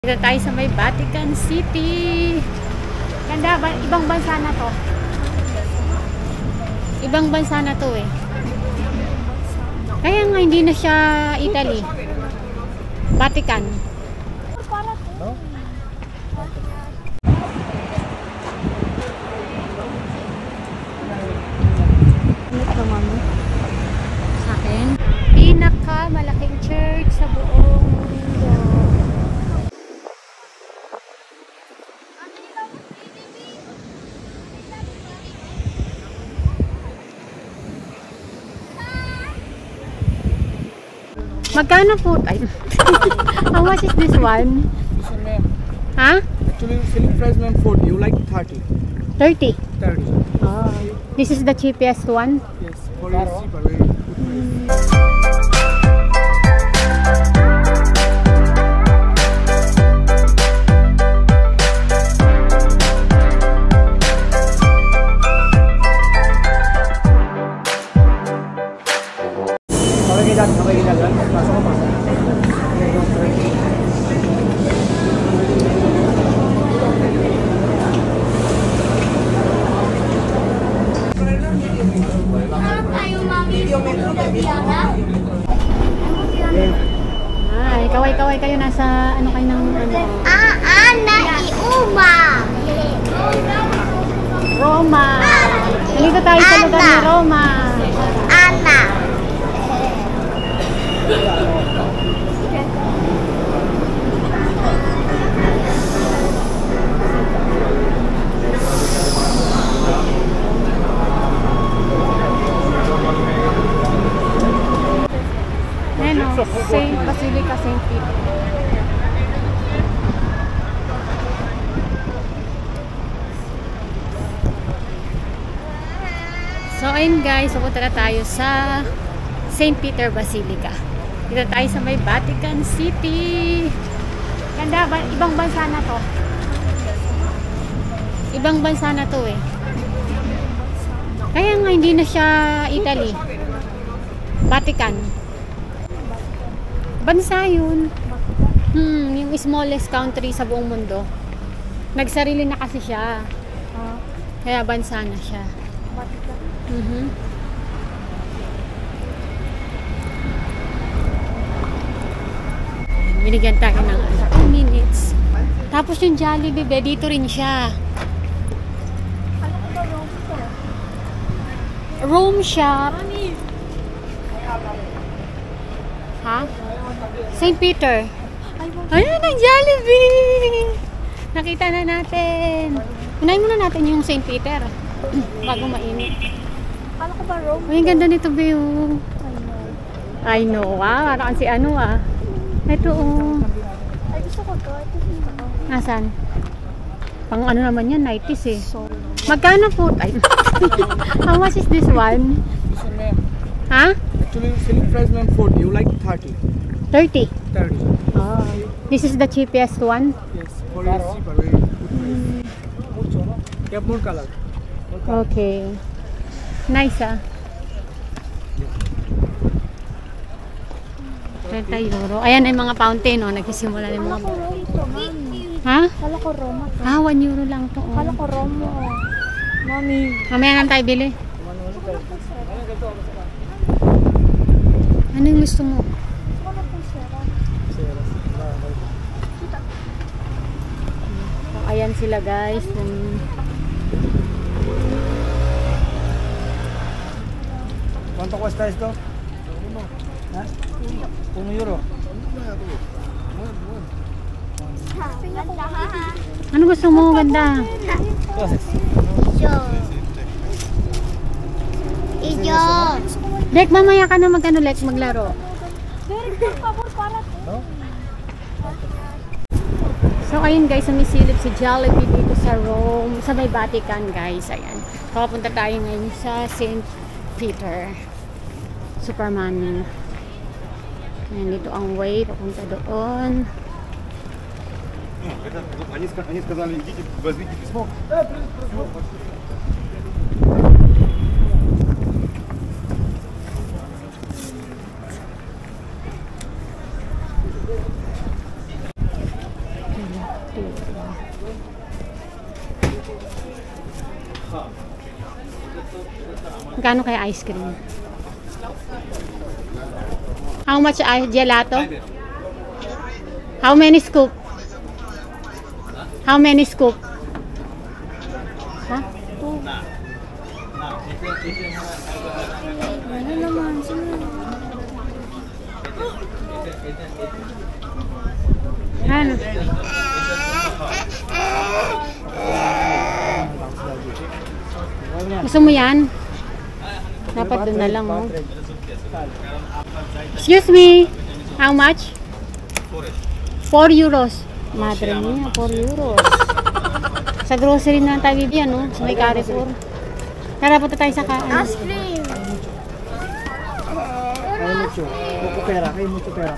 Dito tayo sa may Vatican City. Ganda ba? Ibang bansa na to. Ibang bansa na to eh. Kaya nga hindi na siya Italy. Vatican. Ito mami. Sa akin. Pinakamalaking church sa buong mundo. Magkano po tayo? How much is this one? This one, ma'am. Huh? Actually, selling price, ma'am, 40. You like 30? 30. 30. Oh. This is the cheapest one? Yes. 40 is cheaper. Very good price. Ay, kaway-kaway kayo nasa ano kayo ng ano? Iuma. Roma. Nalito tayo sa lugar ni Roma. Ana. Ayan o, Saint Basilica, Saint Peter. So ayun guys, pupunta na tayo sa Saint Peter Basilica. Dito tayo sa may Vatican City. Ganda ba? Ibang bansa na to. Ibang bansa na to eh. Kaya nga hindi na siya Italy. Vatican. Bansa yun. Yung smallest country sa buong mundo. Nagsarili na kasi siya. Kaya bansa na siya. Binigyan tayo ng 2 minutes. Tapos yung Jollibee, dito rin siya. Rome shop. Ha? Saint Peter. Ayun ang Jollibee. Nakita na natin. Unahin muna natin yung Saint Peter. Bago mainit. Kala ko ba Rome? Ay, ang ganda nito, Beo. I know. Ah, parang si ano ah. Ito oh. Ay, gusto ko to. Ito sino? Nasaan? Pang ano naman yan, 90s eh. Magkano po tayo? How much is this one? This one, ma'am. Ha? Actually, selling price, ma'am, 40. You like 30? 30. 30. Oh. This is the cheapest one? Yes. 40 is cheaper. Very good price. You have more color. Okay. Nice ah. 30 euro. Ayan ay mga fountain oh. Nagsisimula ng mga... Kala ko Rome to, mami. Ha? Kala ko Roma to. Ah, 1 euro lang to oh. Kala ko Rome. Mami. Mamaya lang tayo bili. Ano yung gusto mo? Ano po sira? So, ayan sila guys. ¿Cuánto cuesta esto? ¿Ah? 1 euro. Ano gusto mo? Ganda. Iyon. Lek, mamaya ka na maglaro. So, ayun guys, sumisilip si Jollibee dito sa Rome, sa may Vatican guys. Ayan. Papunta tayo ngayon sa Saint Peter. Superman. Ayan, dito ang way. Papunta doon. Они сказали, идите, возьмите письмо. Magkano kaya ice cream? How much gelato? How many scoop? How many scoop? Ha? Ano naman? Sino? Ano? Gusto mo yan? Dapat doon na lang, oh. Excuse me. How much? 4 euros. Madre mia, 4 euros. Sa grocery na tayo bibigyan, no? Sa may Carrefour. Tara, punta tayo sa Ice cream! Hay mucho. Poco pera, hay mucho pera.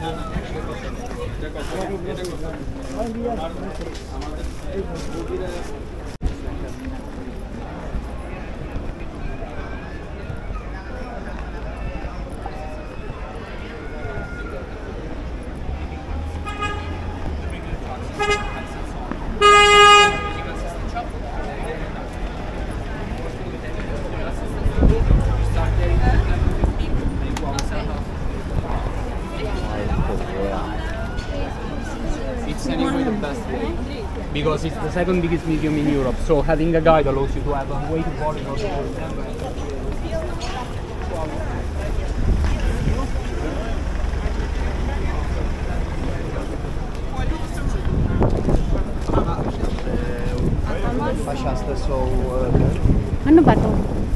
It's anyway the best way because it's the second biggest museum in Europe. So having a guide allows you to have a way to board in order to remember. Ano ba to?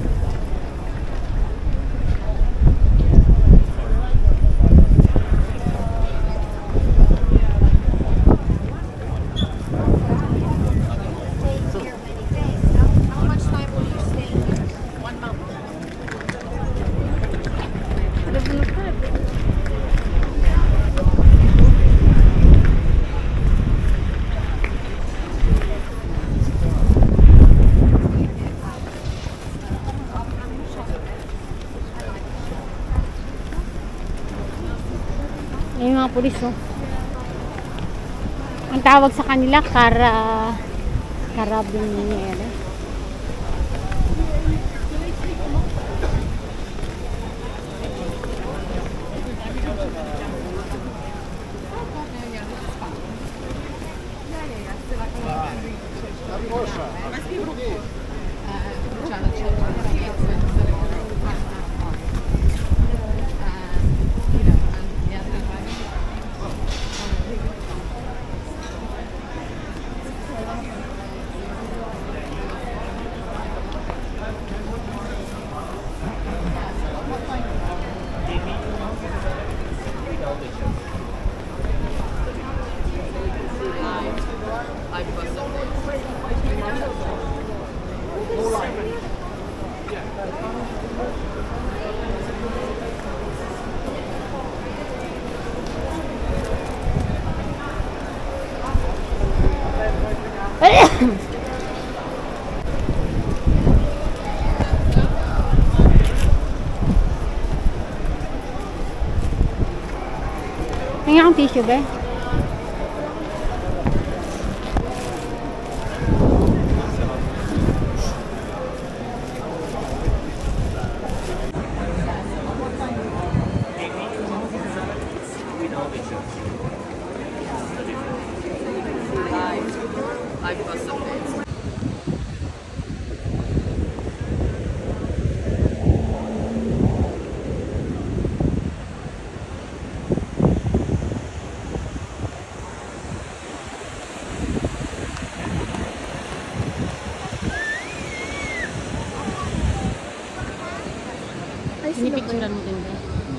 Yung mga pulis, oh. Ang tawag sa kanila, carabinieri. Tingnan akong tissue, be. Pinipicturean mo din, be.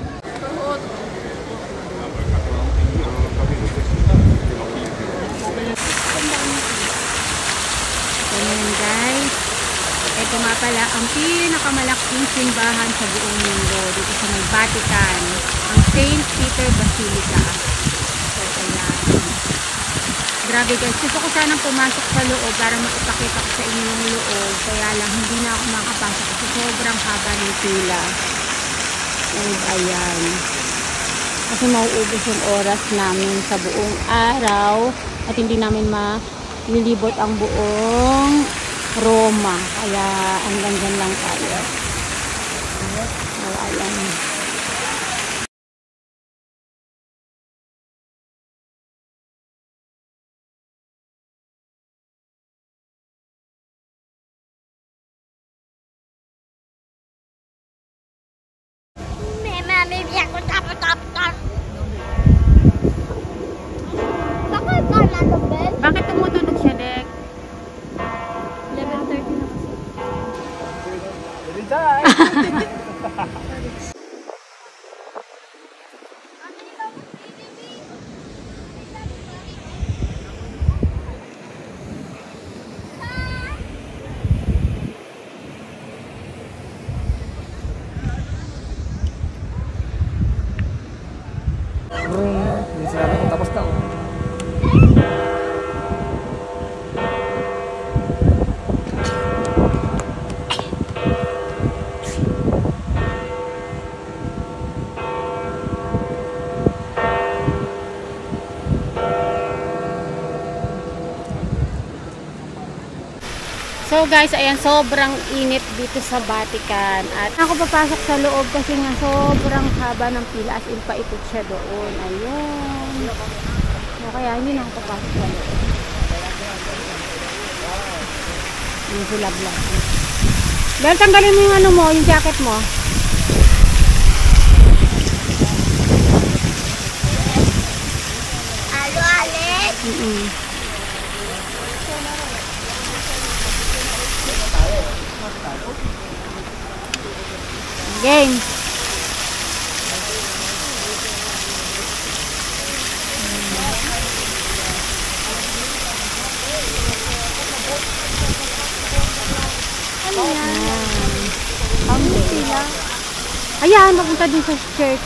Ayan, guys. Ito nga pala ang pinakamalaking simbahan sa buong mundo dito sa may Vatican, ang St. Peter Basilica. So, ayan. Grabe, guys. Gusto ko sanang pumasok sa loob para maipakita ko sa inyo yung loob. Kaya lang, hindi na ako makapasok kasi sobrang haba ng pila. And ayan. Kasi mauubos yung oras namin sa buong araw at hindi namin nilibot ang buong Roma. Kaya hanggang dyan lang tayo. So, ayan. Mami, biar aku tap. Bakit ka na to, Ben? Bakit tumutunog siya, Dek? 11:30 na kasi. Hindi sinabi kung tapos na. So guys, ayan, sobrang init dito sa Vatican. At ako papasok sa loob kasi nga sobrang haba ng pila. As in, paikot siya doon. Ayun. So, kaya hindi na ako papasok sa loob. Yung hulab-lab. Dahil tanggalin mo yung ano mo, yung jacket mo. Halo, Alex. Game. Ano yan? Ayan, mapunta din sa church.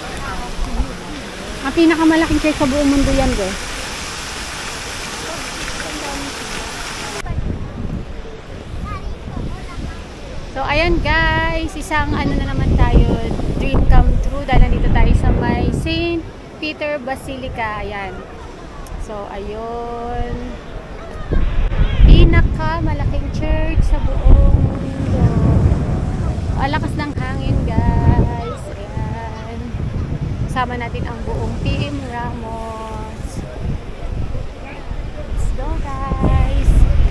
Ang pinakamalaking church sa buong mundo yan, guys. So, ayan guys, isang ano na naman tayo, dream come true dahil nandito tayo sa may St. Peter Basilica. Ayan. So, ayun. Pinakamalaking church sa buong mundo. Ang lakas ng hangin, guys. Ayan. Kasama natin ang buong Team Ramos. Let's go, guys.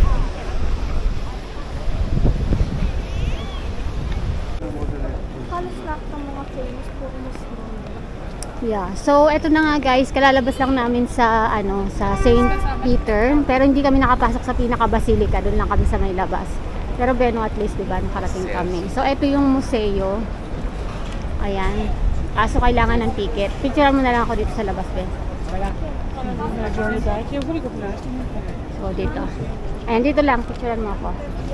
Halos lahat ng mga famous po Muslim. Yeah. So, eto na nga guys, kalalabas lang namin sa ano, sa St. Peter, pero hindi kami nakapasok sa pinaka-basilica, doon lang kami sa may labas. Pero bueno, at least 'di ba, nakarating kami. So, eto yung museo. Ayan. Kaso kailangan ng ticket. Picturean mo na lang ako dito sa labas, Ben. So, dito. Ayan, dito lang, picturean mo ako.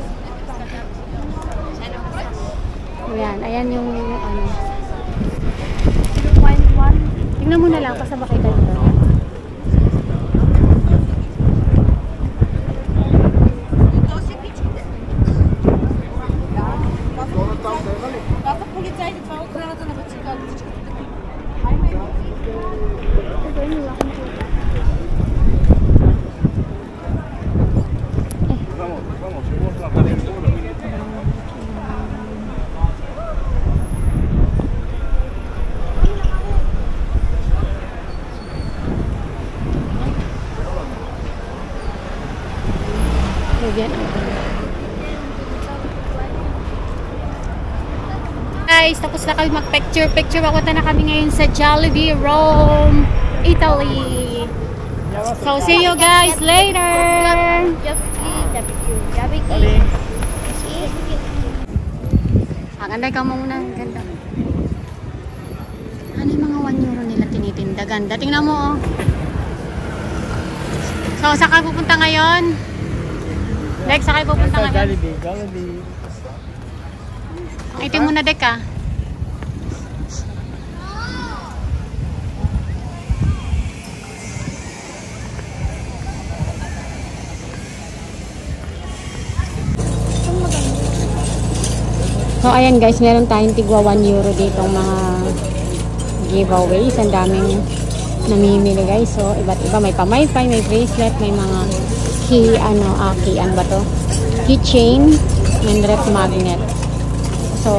Ayan, ayan yung ano. Tingnan mo na lang, pasabakay tayo doon. Vamos, vamos a la calentura. Guys, tapos na kami mag-picture. Papunta na kami ngayon sa Jollibee, Rome, Italy. So, see you guys later! Ang ganda, ikaw muna. Ganda. Ano yung mga 1 euro nila tinitinda? Ganda. Tingnan mo, oh. So, saan ka pupunta ngayon? Dek, saan kayo pupunta ngayon? Jollibee. Ang itim muna, Dek, ah. So, ayan guys, meron tayong tigwa 1 euro dito mga giveaways. Ang daming namimili guys. So, iba't iba. May pamaypay, may bracelet, may mga Ano ba to? Keychain and ref magnet. So,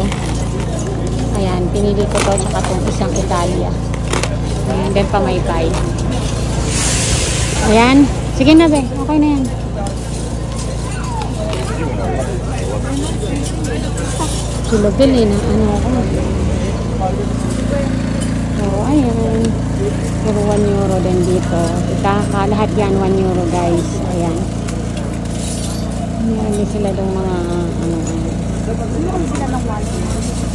ayan, pinili ko to tsaka itong isang Italia. Ayan, then pamaypay. Ayan, sige na be, okay na yan. Kilogili na ano ako. So, ayan. Puro 1 euro din dito. Lahat yan 1 euro guys. Ayan. Meron din sila dong mga ano. Sila ng wallet.